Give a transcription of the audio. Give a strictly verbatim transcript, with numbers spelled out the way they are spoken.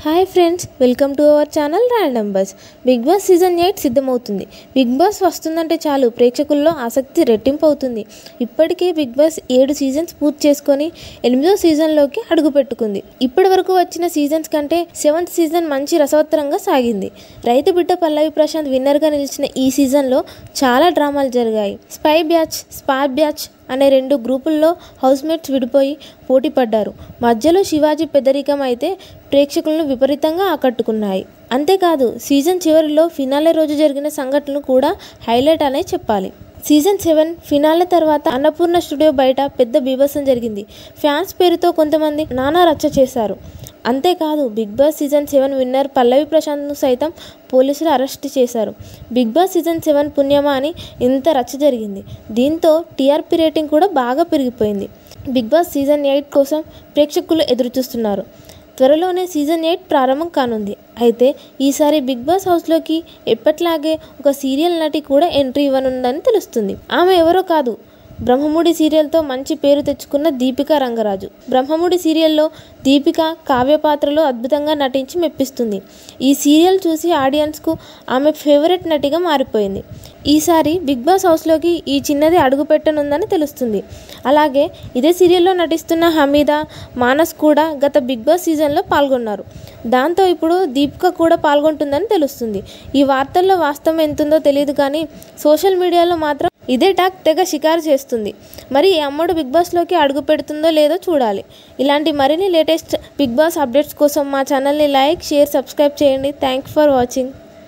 Hi friends, welcome to our channel random bus. Big boss season eight సిద్ధమవుతుంది. Big boss వస్తుందంటే చాలు ప్రేక్షకుల్లో ఆసక్తి రెట్టింపు అవుతుంది. ఇప్పటికే బిగ్ బాస్ ఏడు సీజన్స్ పూర్తి చేసుకొని ఎనిమిదో సీజన్లోకి అడుగుపెట్టుకుంది. ఇప్పటి వరకు వచ్చిన సీజన్స్ కంటే సెవెంత్ సీజన్ మంచి రసవత్తరంగా సాగింది. రైతు బిడ్డ పల్లవి ప్రశాంత్ విన్నర్గా నిలిచిన ఈ సీజన్లో చాలా డ్రామాలు జరిగాయి. స్పై బ్యాచ్, స్పార్ బ్యాచ్ అనే రెండు గ్రూపుల్లో హౌస్మేట్స్ విడిపోయి పోటీ పడ్డారు. మధ్యలో శివాజీ పెద్దరికం అయితే ప్రేక్షకులను విపరీతంగా ఆకట్టుకున్నాయి. అంతేకాదు సీజన్ చివరిలో ఫినాలే రోజు జరిగిన సంఘటనలు కూడా హైలైట్ అనే చెప్పాలి. సీజన్ సెవెన్ ఫినాలే తర్వాత అన్నపూర్ణ స్టూడియో బయట పెద్ద బీభత్సం జరిగింది. ఫ్యాన్స్ పేరుతో కొంతమంది నానా రచ్చ చేశారు. అంతేకాదు big boss season seven winner Pallavi ప్రశాంత్ను సైతం పోలీసులు అరెస్ట్ చేశారు. బిగ్ బాస్ సీజన్ సెవెన్ పుణ్యమా అని ఇంత రచ్చ జరిగింది. దీంతో టీఆర్పీ రేటింగ్ కూడా బాగా పెరిగిపోయింది. బిగ్ బాస్ సీజన్ ఎయిట్ కోసం ప్రేక్షకులు ఎదురుచూస్తున్నారు. త్వరలోనే సీజన్ ఎయిట్ ప్రారంభం కానుంది. అయితే ఈసారి బిగ్ బాస్ హౌస్లోకి ఎప్పట్లాగే ఒక సీరియల్ నటి కూడా ఎంట్రీ ఇవ్వనుందని తెలుస్తుంది. ఆమె ఎవరో కాదు, బ్రహ్మముడి సీరియల్తో మంచి పేరు తెచ్చుకున్న దీపికా రంగరాజు. బ్రహ్మముడి సీరియల్లో దీపిక కావ్య పాత్రలో అద్భుతంగా నటించి మెప్పిస్తుంది. ఈ సీరియల్ చూసి ఆడియన్స్కు ఆమె ఫేవరెట్ నటిగా మారిపోయింది. ఈసారి బిగ్ బాస్ హౌస్లోకి ఈ చిన్నది అడుగు పెట్టనుందని తెలుస్తుంది. అలాగే ఇదే సీరియల్లో నటిస్తున్న హమీదా, మానస్ కూడా గత బిగ్ బాస్ సీజన్లో పాల్గొన్నారు. దాంతో ఇప్పుడు దీపిక కూడా పాల్గొంటుందని తెలుస్తుంది. ఈ వార్తల్లో వాస్తవం ఎంతుందో తెలియదు కానీ సోషల్ మీడియాలో మాత్రం ఇదే టాక్ తెగ షికారు చేస్తుంది. మరి ఈ అమ్మడు బిగ్ బాస్లోకి అడుగు పెడుతుందో లేదో చూడాలి. ఇలాంటి మరిన్ని లేటెస్ట్ బిగ్ బాస్ అప్డేట్స్ కోసం మా ఛానల్ని లైక్, షేర్, సబ్స్క్రైబ్ చేయండి. Thank for watching.